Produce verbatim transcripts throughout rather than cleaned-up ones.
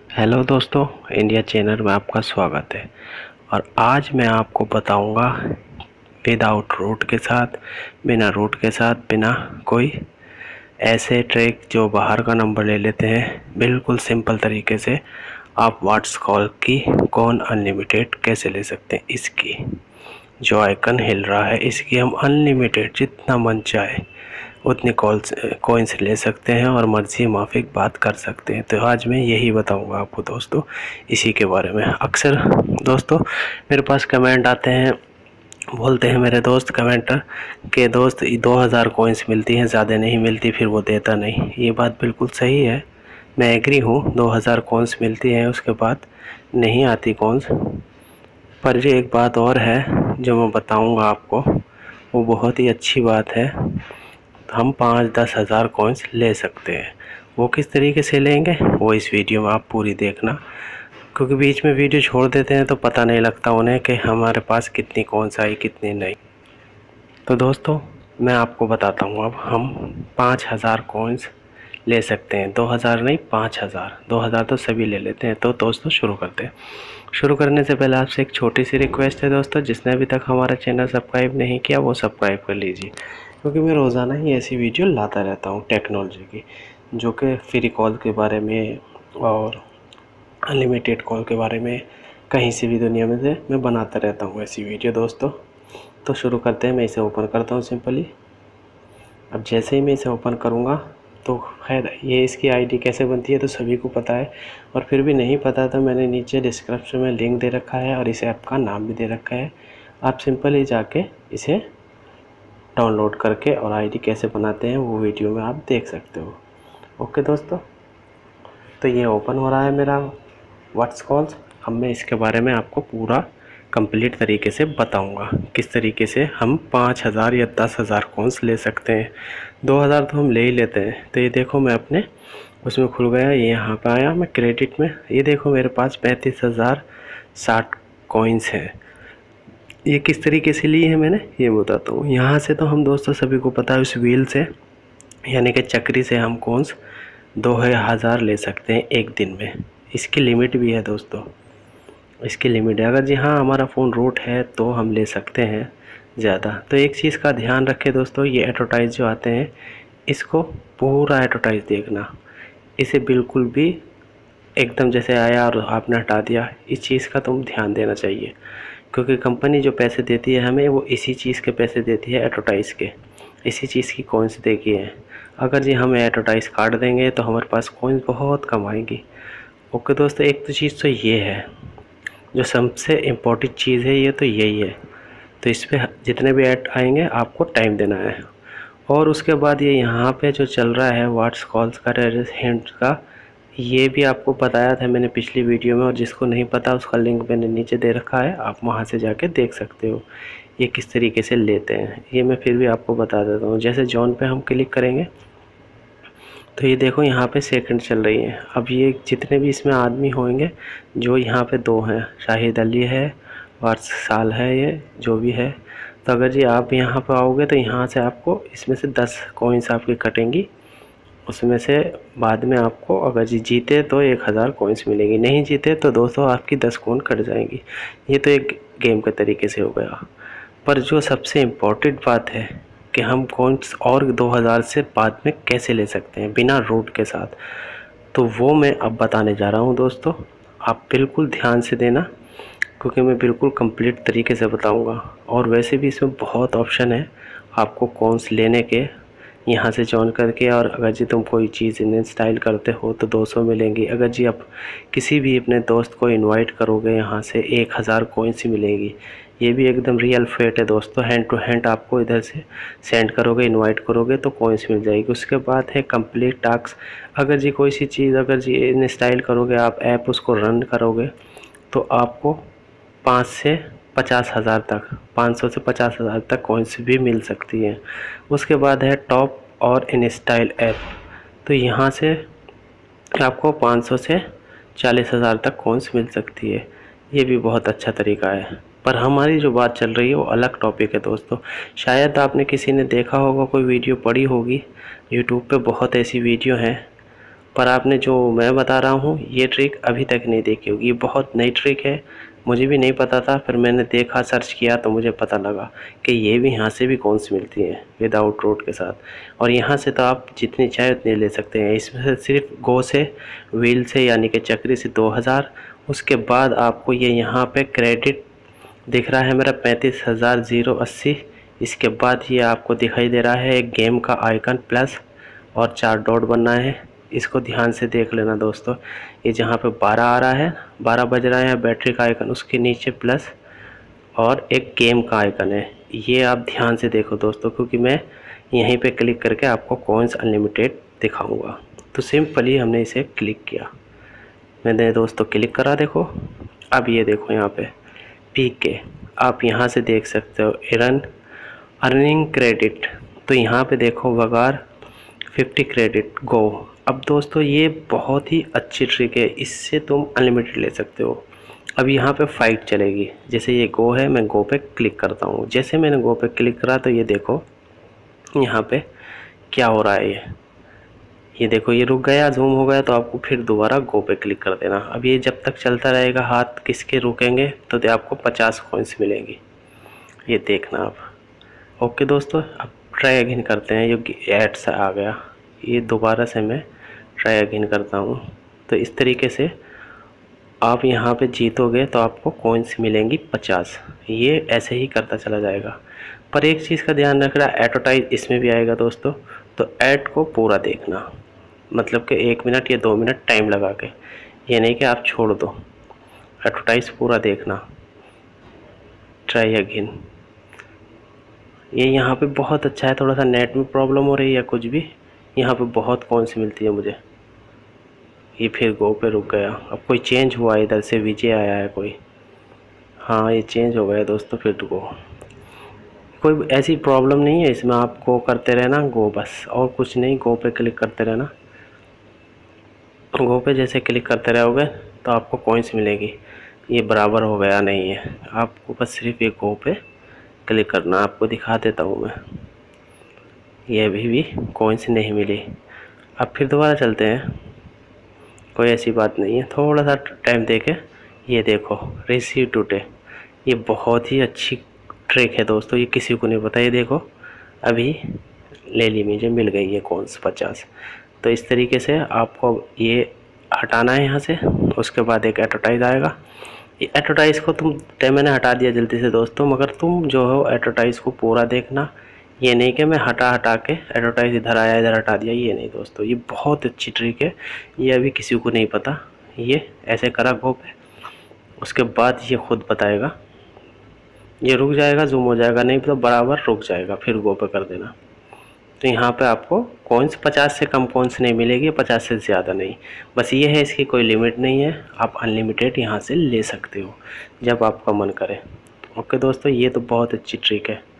Hello दोस्तों, India channel में आपका स्वागत है। और आज मैं आपको बताऊंगा विदाउट रूट के साथ, बिना रूट के साथ, बिना कोई ऐसे ट्रैक जो बाहर का नंबर ले लेते हैं, बिल्कुल सिंपल तरीके से आप व्हाट्स कॉल की कौन अनलिमिटेड कैसे ले सकते हैं। इसकी जो आइकन हिल रहा है, इसकी हम अनलिमिटेड जितना मन चाहे उतनी कॉल्स कॉइन्स ले सकते हैं और मर्जी माफिक बात कर सकते हैं। तो आज मैं यही बताऊंगा आपको दोस्तों, इसी के बारे में। अक्सर दोस्तों मेरे पास कमेंट आते हैं, बोलते हैं मेरे दोस्त कमेंटर के दोस्त दो हज़ार कॉइन्स मिलती हैं, ज़्यादा नहीं मिलती, फिर वो देता नहीं। ये बात बिल्कुल सही है, मैं एग्री हूँ, दो हज़ार कॉइन्स मिलती हैं, उसके बाद नहीं आती कॉइन्स। पर ये एक बात और है जो मैं बताऊंगा आपको, वो बहुत ही अच्छी बात है। हम पाँच दस हज़ार कॉइन्स ले सकते हैं। वो किस तरीके से लेंगे वो इस वीडियो में आप पूरी देखना, क्योंकि बीच में वीडियो छोड़ देते हैं तो पता नहीं लगता उन्हें कि हमारे पास कितनी कॉइन्स आई कितनी नहीं। तो दोस्तों मैं आपको बताता हूँ, अब हम पाँच हज़ार कॉइन्स ले सकते हैं। दो हज़ार नहीं, पाँच हज़ार दो हज़ार तो सभी ले लेते हैं। तो दोस्तों शुरू करते हैं। शुरू करने से पहले आपसे एक छोटी सी रिक्वेस्ट है दोस्तों, जिसने अभी तक हमारा चैनल सब्सक्राइब नहीं किया वो सब्सक्राइब कर लीजिए, क्योंकि मैं रोज़ाना ही ऐसी वीडियो लाता रहता हूँ टेक्नोलॉजी की, जो कि फ्री कॉल के बारे में और अनलिमिटेड कॉल के बारे में, कहीं से भी दुनिया में से मैं बनाता रहता हूँ ऐसी वीडियो दोस्तों। तो शुरू करते हैं। मैं इसे ओपन करता हूँ सिंपली। अब जैसे ही मैं इसे ओपन करूँगा तो खैर ये इसकी आईडी कैसे बनती है तो सभी को पता है, और फिर भी नहीं पता तो मैंने नीचे डिस्क्रिप्शन में लिंक दे रखा है और इस ऐप का नाम भी दे रखा है। आप सिंपली जाके इसे डाउनलोड करके और आईडी कैसे बनाते हैं वो वीडियो में आप देख सकते हो। ओके दोस्तों, तो ये ओपन हो रहा है मेरा व्हाट्स कॉल्स। अब मैं इसके बारे में आपको पूरा कंप्लीट तरीके से बताऊंगा किस तरीके से हम पाँच हज़ार या दस हज़ार कॉइन्स ले सकते हैं। दो हज़ार तो हम ले ही लेते हैं। तो ये देखो मैं अपने उसमें खुल गया, ये यहाँ पे आया मैं क्रेडिट में, ये देखो मेरे पास पैंतीस हज़ार साठ कॉइन्स हैं। ये किस तरीके से लिए हैं मैंने ये बताता हूँ। यहाँ से तो हम दोस्तों सभी को पता है, उस व्हील से यानी कि चक्री से हम कॉइन्स दो हज़ार ले सकते हैं एक दिन में। इसकी लिमिट भी है दोस्तों, इसकी लिमिट है। अगर जी हाँ हमारा फ़ोन रूट है तो हम ले सकते हैं ज़्यादा। तो एक चीज़ का ध्यान रखें दोस्तों, ये एडवर्टाइज जो आते हैं इसको पूरा एडवर्टाइज देखना, इसे बिल्कुल भी एकदम जैसे आया और आपने हटा दिया, इस चीज़ का तुम ध्यान देना चाहिए, क्योंकि कंपनी जो पैसे देती है हमें वो इसी चीज़ के पैसे देती है, एडवर्टाइज़ के, इसी चीज़ की कॉइन्स देखी है। अगर जी हमें एडवर्टाइज़ काट देंगे तो हमारे पास कॉइन्स बहुत कम आएंगी। ओके दोस्तों, एक तो चीज़ तो ये है, जो सबसे इम्पोर्टेंट चीज़ है ये तो यही है। तो इस पर जितने भी ऐड आएंगे आपको टाइम देना है। और उसके बाद ये यहाँ पे जो चल रहा है व्हाट्स कॉल्स का हिंट का, ये भी आपको बताया था मैंने पिछली वीडियो में, और जिसको नहीं पता उसका लिंक मैंने नीचे दे रखा है, आप वहाँ से जाके देख सकते हो ये किस तरीके से लेते हैं। ये मैं फिर भी आपको बता देता हूँ। जैसे जॉन पे हम क्लिक करेंगे तो ये देखो यहाँ पे सेकंड चल रही है। अब ये जितने भी इसमें आदमी होंगे, जो यहाँ पे दो हैं, शाहिद अली है वार्स साल है, ये जो भी है। तो अगर जी आप यहाँ पे आओगे तो यहाँ से आपको इसमें से दस कॉइन्स आपकी कटेंगी, उसमें से बाद में आपको अगर जी जीते तो एक हज़ार कॉइन्स मिलेगी, नहीं जीते तो दोस्तों आपकी दस कॉइन कट जाएंगी। ये तो एक गेम के तरीके से हो गया। पर जो सबसे इम्पोर्टेंट बात है कि हम कॉइन्स और दो हज़ार से बाद में कैसे ले सकते हैं बिना रूट के साथ, तो वो मैं अब बताने जा रहा हूँ दोस्तों। आप बिल्कुल ध्यान से देना, क्योंकि मैं बिल्कुल कंप्लीट तरीके से बताऊँगा। और वैसे भी इसमें बहुत ऑप्शन है आपको कॉइन्स लेने के, यहाँ से जॉइन करके। और अगर जी तुम कोई चीज़ इंस्टॉल करते हो तो दो सौ मिलेंगी। अगर जी आप किसी भी अपने दोस्त को इनवाइट करोगे यहाँ से एक हज़ार कॉइन्स ही मिलेगी। ये भी एकदम रियल फेट है दोस्तों, हैंड टू हैंड आपको इधर से सेंड करोगे, इनवाइट करोगे तो कॉइन्स मिल जाएगी। उसके बाद है कंप्लीट टास्क। अगर जी कोई सी चीज़ अगर जी इंस्टॉल करोगे, आप ऐप उसको रन करोगे तो आपको पाँच से पचास हज़ार तक, पाँच सौ से पचास हज़ार तक कॉइन्स भी मिल सकती हैं। उसके बाद है टॉप और इंस्टाइल ऐप, तो यहाँ से आपको पाँच सौ से चालीस हज़ार तक कॉइन्स मिल सकती है। ये भी बहुत अच्छा तरीका है। पर हमारी जो बात चल रही है वो अलग टॉपिक है दोस्तों। शायद आपने किसी ने देखा होगा, कोई वीडियो पड़ी होगी यूट्यूब पे, बहुत ऐसी वीडियो हैं पर आपने जो मैं बता रहा हूँ ये ट्रिक अभी तक नहीं देखी होगी, ये बहुत नई ट्रिक है, मुझे भी नहीं पता था। फिर मैंने देखा, सर्च किया तो मुझे पता लगा कि ये भी यहाँ से भी कॉइन्स मिलती हैं विदाउट रूट के साथ। और यहाँ से तो आप जितनी चाहे उतनी ले सकते हैं। इसमें से सिर्फ गो से, व्हील से यानी कि चक्री से दो हज़ार, उसके बाद आपको ये यहाँ पे क्रेडिट दिख रहा है मेरा पैंतीस हज़ार ज़ीरो अस्सी। इसके बाद ये आपको दिखाई दे रहा है एक गेम का आइकन प्लस और चार डॉट बनना है। इसको ध्यान से देख लेना दोस्तों। ये जहाँ पे बारह आ रहा है, बारह बज रहा है, बैटरी का आइकन, उसके नीचे प्लस और एक गेम का आइकन है। ये आप ध्यान से देखो दोस्तों, क्योंकि मैं यहीं पे क्लिक करके आपको कॉइन्स अनलिमिटेड दिखाऊंगा। तो सिंपली हमने इसे क्लिक किया, मैंने दोस्तों क्लिक करा, देखो। अब ये देखो यहाँ पे पी के आप यहाँ से देख सकते हो अर्न अर्निंग क्रेडिट। तो यहाँ पे देखो वगार फिफ्टी क्रेडिट गो। अब दोस्तों ये बहुत ही अच्छी ट्रिक है, इससे तुम अनलिमिटेड ले सकते हो। अब यहाँ पे फाइट चलेगी, जैसे ये गो है, मैं गो पे क्लिक करता हूँ। जैसे मैंने गो पे क्लिक करा तो ये देखो यहाँ पे क्या हो रहा है। ये ये देखो ये रुक गया, जूम हो गया, तो आपको फिर दोबारा गो पे क्लिक कर देना। अब ये जब तक चलता रहेगा, हाथ किसके रुकेंगे तो आपको पचास कॉइन्स मिलेंगी, ये देखना आप। ओके दोस्तों, अब ट्राई अगेन करते हैं। ये ऐड सा आ गया, ये दोबारा से मैं ट्राई अगेन करता हूँ। तो इस तरीके से आप यहाँ पे जीतोगे तो आपको कॉइन्स मिलेंगी पचास। ये ऐसे ही करता चला जाएगा। पर एक चीज़ का ध्यान रखना, एडवर्टाइज इसमें भी आएगा दोस्तों, तो ऐड को पूरा देखना, मतलब कि एक मिनट या दो मिनट टाइम लगा के, ये नहीं कि आप छोड़ दो। एडवर्टाइज पूरा देखना। Try again. ये यहाँ पे बहुत अच्छा है, थोड़ा सा नेट में प्रॉब्लम हो रही है कुछ भी, यहाँ पे बहुत कॉइन्स मिलती है मुझे। ये फिर गो पे रुक गया। अब कोई चेंज हुआ है, इधर से विजय आया है कोई, हाँ ये चेंज हो गया दोस्तों। फिर गो, कोई ऐसी प्रॉब्लम नहीं है इसमें, आप गो करते रहना, गो बस, और कुछ नहीं। गो पे क्लिक करते रहना, गो पे जैसे क्लिक करते रहोगे तो आपको कॉइन्स मिलेगी। ये बराबर हो गया नहीं है, आपको बस सिर्फ ये गो पे क्लिक करना। आपको दिखा देता हूँ मैं, ये अभी भी कॉइन्स नहीं मिली। अब फिर दोबारा चलते हैं, कोई ऐसी बात नहीं है, थोड़ा सा टाइम देके। ये देखो रिसीव टुडे, ये बहुत ही अच्छी ट्रिक है दोस्तों, ये किसी को नहीं पता। ये देखो अभी ले ली, मुझे मिल गई ये कॉइन्स पचास। तो इस तरीके से आपको ये हटाना है यहाँ से। उसके बाद एक एडवर्टाइज आएगा, ये एडवर्टाइज को तुम, मैंने हटा दिया जल्दी से दोस्तों, मगर तुम जो हो एडवर्टाइज को पूरा देखना। ये नहीं कि मैं हटा हटा के एडवर्टाइज इधर आया इधर हटा दिया, ये नहीं दोस्तों। ये बहुत अच्छी ट्रिक है, ये अभी किसी को नहीं पता। ये ऐसे करा गो पे, उसके बाद ये खुद बताएगा, ये रुक जाएगा, जूम हो जाएगा, नहीं तो बराबर रुक जाएगा, फिर गो पे कर देना। तो यहाँ पे आपको कॉइन्स पचास से कम कॉइन्स नहीं मिलेगी, पचास से ज़्यादा नहीं। बस ये है, इसकी कोई लिमिट नहीं है, आप अनलिमिटेड यहाँ से ले सकते हो जब आपका मन करे। ओके दोस्तों, ये तो बहुत अच्छी ट्रिक है,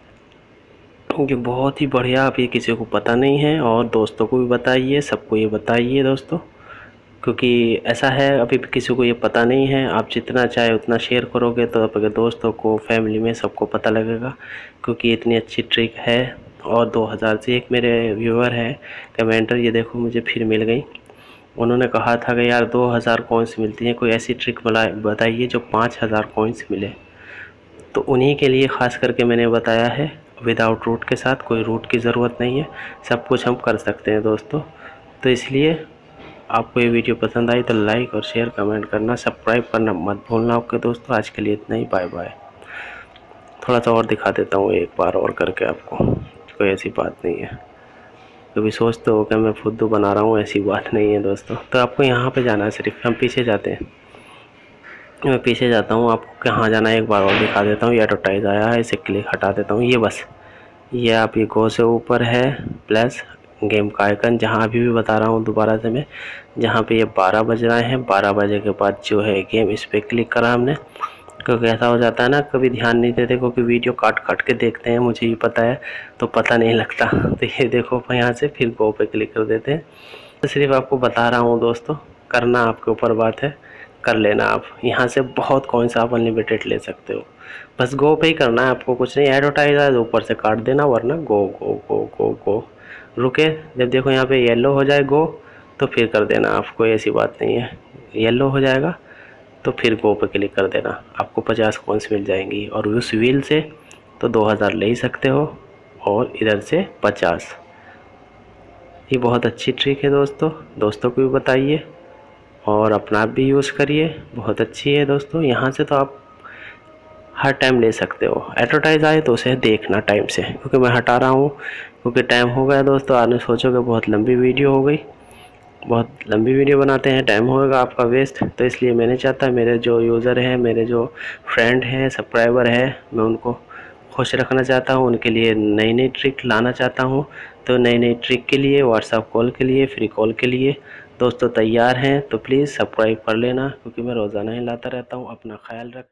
ये बहुत ही बढ़िया। आप ये किसी को पता नहीं है, और दोस्तों को भी बताइए, सबको ये बताइए दोस्तों, क्योंकि ऐसा है अभी किसी को ये पता नहीं है। आप जितना चाहे उतना शेयर करोगे तो आपके दोस्तों को, फैमिली में सबको पता लगेगा, क्योंकि इतनी अच्छी ट्रिक है। और दो हज़ार से एक मेरे व्यूअर हैं कमेंटर, ये देखो मुझे फिर मिल गई। उन्होंने कहा था कि यार दो हज़ार कॉइन्स मिलती हैं, कोई ऐसी ट्रिक बताइए जो पाँच हज़ार कॉइन्स मिले। तो उन्हीं के लिए ख़ास करके मैंने बताया है, विदाउट रूट के साथ, कोई रूट की ज़रूरत नहीं है, सब कुछ हम कर सकते हैं दोस्तों। तो इसलिए आपको ये वीडियो पसंद आई तो लाइक और शेयर कमेंट करना, सब्सक्राइब करना मत भूलना। ओके दोस्तों, आज के लिए इतना ही, बाय बाय। थोड़ा सा और दिखा देता हूँ एक बार और करके आपको, कोई ऐसी बात नहीं है। कभी सोचते हो कि मैं फुद्दू बना रहा हूँ, ऐसी बात नहीं है दोस्तों। तो आपको यहाँ पे जाना है, सिर्फ हम पीछे जाते हैं, मैं पीछे जाता हूँ, आपको कहाँ जाना है एक बार और दिखा देता हूँ। ये एडवर्टाइज आया है, इसे क्लिक हटा देता हूँ। ये बस, ये आप ये गो से ऊपर है प्लस गेम का आइकन, जहाँ अभी भी बता रहा हूँ दोबारा से मैं, जहाँ पे ये बारह बज रहे हैं, बारह बजे के बाद जो है गेम, इस पर क्लिक करा हमने। क्योंकि ऐसा हो जाता है ना, कभी ध्यान नहीं देते, क्योंकि वीडियो काट काट के देखते हैं, मुझे भी पता है, तो पता नहीं लगता। तो ये देखो यहाँ से फिर गो पे क्लिक कर देते हैं। तो सिर्फ आपको बता रहा हूँ दोस्तों, करना आपके ऊपर बात है, कर लेना आप। यहाँ से बहुत कॉइन्स आप अनलिमिटेड ले सकते हो, बस गो पे ही करना है आपको, कुछ नहीं। एडवर्टाइज है ऊपर से काट देना, वरना गो गो गो गो गो रुके। जब देखो यहाँ पे येलो हो जाए गो, तो फिर कर देना, आपको ऐसी बात नहीं है। येलो हो जाएगा तो फिर गो पे क्लिक कर देना, आपको पचास कॉइन्स मिल जाएंगी। और उस व्हील से तो दो हज़ार ले ही सकते हो, और इधर से पचास। ये बहुत अच्छी ट्रिक है दोस्तों, दोस्तों को भी बताइए और अपना भी यूज़ करिए, बहुत अच्छी है दोस्तों। यहाँ से तो आप हर टाइम ले सकते हो। एडवर्टाइज आए तो उसे देखना टाइम से, क्योंकि मैं हटा रहा हूँ क्योंकि टाइम हो गया दोस्तों। आपने सोचोगे बहुत लंबी वीडियो हो गई, बहुत लंबी वीडियो बनाते हैं, टाइम होगा आपका वेस्ट, तो इसलिए मैंने चाहता मेरे जो यूज़र हैं, मेरे जो फ्रेंड हैं, सब्सक्राइबर हैं, मैं उनको खुश रखना चाहता हूँ, उनके लिए नई नई ट्रिक लाना चाहता हूँ। तो नई नई ट्रिक के लिए, व्हाट्सएप कॉल के लिए, फ्री कॉल के लिए दोस्तों तैयार हैं, तो प्लीज़ सब्सक्राइब कर लेना, क्योंकि मैं रोज़ाना ही लाता रहता हूँ। अपना ख्याल रख